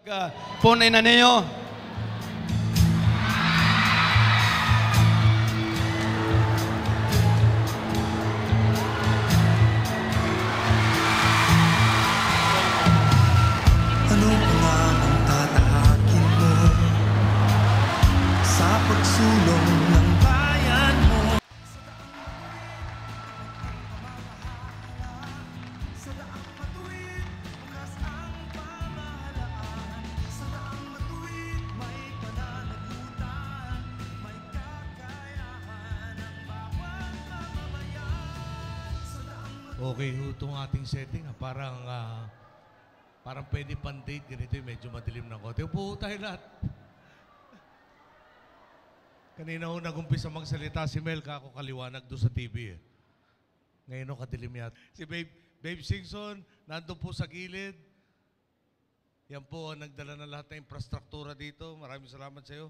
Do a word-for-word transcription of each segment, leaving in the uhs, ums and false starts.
Uh, phone in na niyo. Ano pa ang tatahakin mo sa pagsulong ng bayan mo? Sa daang matuwid, bukas ang pamahalaan. Sa daang matuwid, may pananagutan. May kakayahan ang bawat mamamayan. Sa daang matuwid. Okay ho itong ating setting. Ha? Parang, uh, parang pwede pan-date. Ganito yung medyo madilim ng kote. Upo tayo lahat. Kanina ho nag-umpisa magsalita si Mel, kako kaliwanag doon sa T V. Eh. Ngayon ho kadilim yata. Si Babe, Babe Singson, nandun po sa gilid. Yan po ang nagdala ng lahat ng infrastruktura dito. Maraming salamat sa iyo.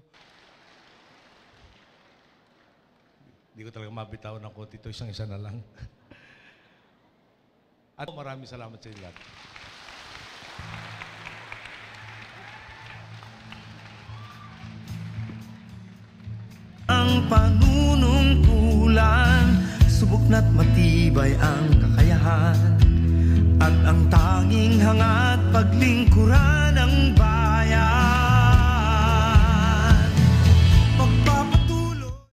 Hindi ko talaga mabitaw ng konti ito. Isang isa na lang. At maraming salamat sa inyo lahat. Ang panunungkulan, subok na't matibay ang